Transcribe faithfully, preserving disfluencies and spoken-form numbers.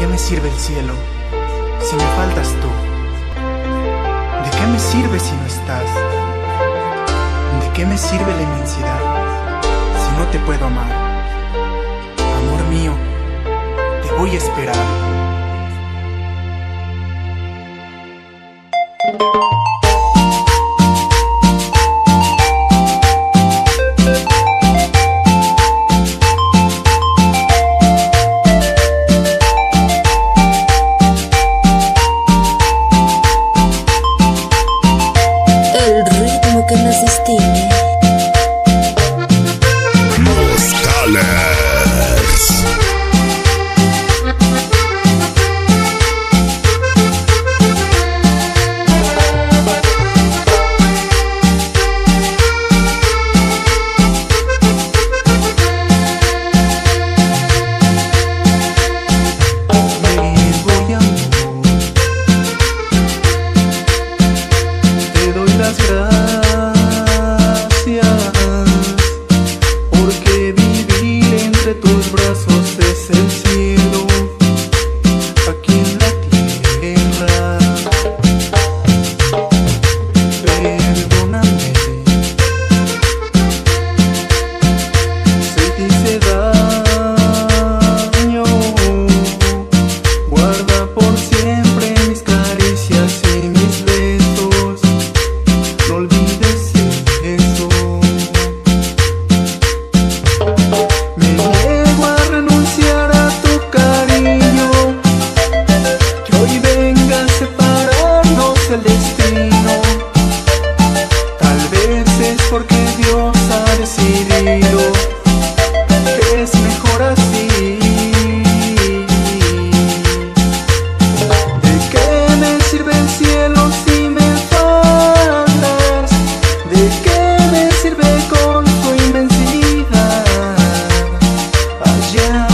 qué me sirve el cielo si me faltas tú? ¿De qué me sirve si no estás? ¿De qué me sirve la inmensidad si no te puedo amar? Amor mío, te voy a esperar. El ritmo que nos distingue. Los Cales. Porque vivir entre tus brazos es el cielo aquí en la tierra. Perdóname si te hice daño. Guarda por siempre mis caricias y mis besos. No olvides eso. Me niego a renunciar a tu cariño, que hoy venga a separarnos el destino. Tal vez es porque Dios ha decidido que es mejor así. ¿De qué me sirve el cielo si me faltas? ¿De qué me sirve con tu inmensidad? Allá